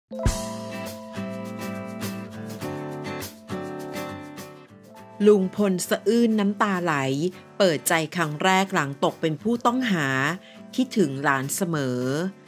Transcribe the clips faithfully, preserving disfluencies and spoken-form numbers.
ลุงพลสะอื้นน้ำตาไหลเปิดใจครั้งแรกหลังตกเป็นผู้ต้องหาคิดถึงหลานเสมอ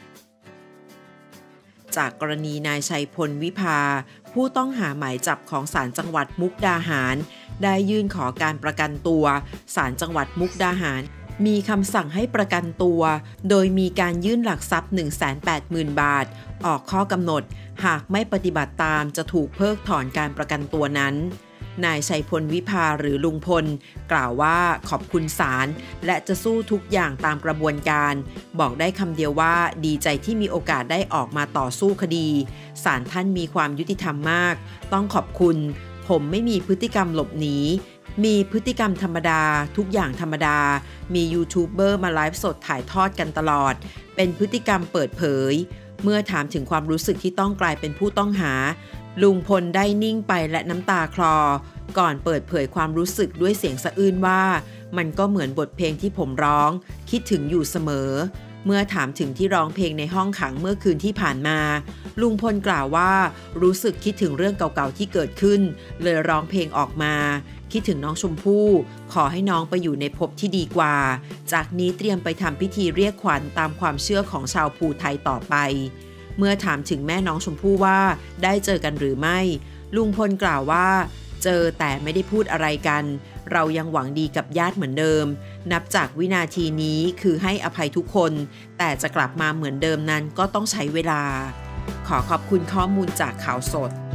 จากกรณีนายชัยพลวิภาผู้ต้องหาหมายจับของศาลจังหวัดมุกดาหารได้ยื่นขอการประกันตัวศาลจังหวัดมุกดาหารมีคำสั่งให้ประกันตัวโดยมีการยื่นหลักทรัพย์ หนึ่งแสนแปดหมื่น บาทออกข้อกำหนดหากไม่ปฏิบัติตามจะถูกเพิกถอนการประกันตัวนั้นนายชัยพลวิภาหรือลุงพลกล่าวว่าขอบคุณศาลและจะสู้ทุกอย่างตามกระบวนการบอกได้คำเดียวว่าดีใจที่มีโอกาสได้ออกมาต่อสู้คดีศาลท่านมีความยุติธรรมมากต้องขอบคุณผมไม่มีพฤติกรรมหลบหนีมีพฤติกรรมธรรมดาทุกอย่างธรรมดามียูทูบเบอร์มาไลฟ์สดถ่ายทอดกันตลอดเป็นพฤติกรรมเปิดเผยเมื่อถามถึงความรู้สึกที่ต้องกลายเป็นผู้ต้องหาลุงพลได้นิ่งไปและน้ำตาคลอก่อนเปิดเผยความรู้สึกด้วยเสียงสะอื้นว่ามันก็เหมือนบทเพลงที่ผมร้องคิดถึงอยู่เสมอเมื่อถามถึงที่ร้องเพลงในห้องขังเมื่อคืนที่ผ่านมาลุงพลกล่าวว่ารู้สึกคิดถึงเรื่องเก่าๆที่เกิดขึ้นเลยร้องเพลงออกมาคิดถึงน้องชมพู่ขอให้น้องไปอยู่ในภพที่ดีกว่าจากนี้เตรียมไปทำพิธีเรียกขวัญตามความเชื่อของชาวภูไทยต่อไปเมื่อถามถึงแม่น้องชมพู่ว่าได้เจอกันหรือไม่ลุงพลกล่าวว่าเจอแต่ไม่ได้พูดอะไรกันเรายังหวังดีกับญาติเหมือนเดิมนับจากวินาทีนี้คือให้อภัยทุกคนแต่จะกลับมาเหมือนเดิมนั้นก็ต้องใช้เวลาขอขอบคุณข้อมูลจากข่าวสด